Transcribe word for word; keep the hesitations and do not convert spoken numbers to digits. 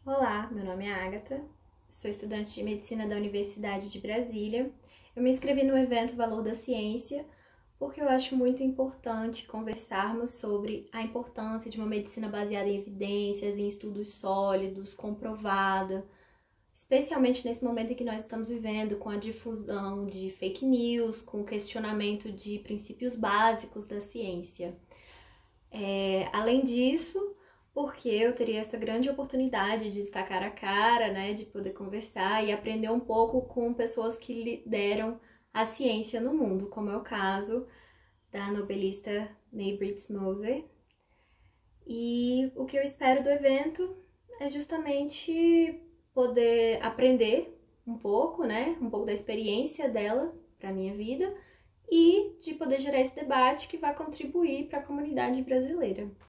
Olá, meu nome é Agatha, sou estudante de Medicina da Universidade de Brasília. Eu me inscrevi no evento Valor da Ciência porque eu acho muito importante conversarmos sobre a importância de uma medicina baseada em evidências, em estudos sólidos, comprovada, especialmente nesse momento em que nós estamos vivendo com a difusão de fake news, com o questionamento de princípios básicos da ciência. É, além disso, porque eu teria essa grande oportunidade de estar cara a cara, né, de poder conversar e aprender um pouco com pessoas que lideram a ciência no mundo, como é o caso da nobelista May Briggs Moser. E o que eu espero do evento é justamente poder aprender um pouco, né, um pouco da experiência dela para a minha vida e de poder gerar esse debate que vai contribuir para a comunidade brasileira.